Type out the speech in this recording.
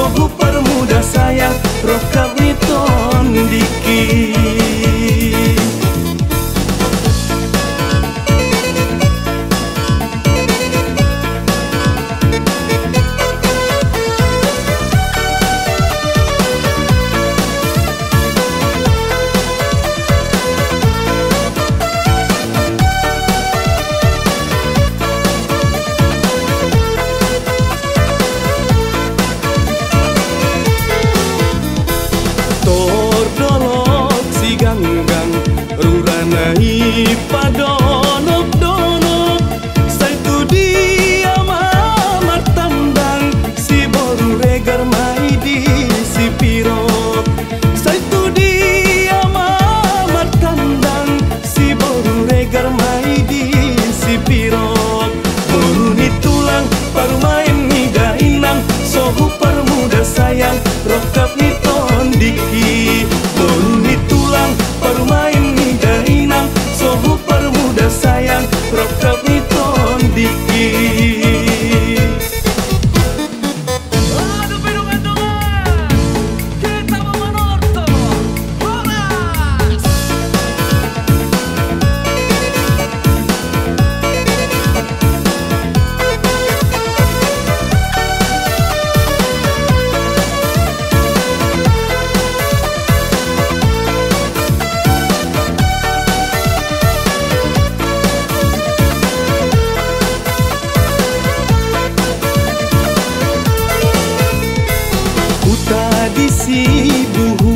sohu permuda sayang rokap niton diki. Ruranai padonok-donok saitu dia mamat tambang si boru regar mai di si pirok saitu dia mamat tambang si boru regar mai di si pirok boru ni tulang paru main ni dainang sohu permuda sayang rokap ni tondiki boru ni tulang paru main sohu permuda sayang rokap ni tondiki. Aduh pidungan dongan, kita memenorto bolas. Tadi si buhu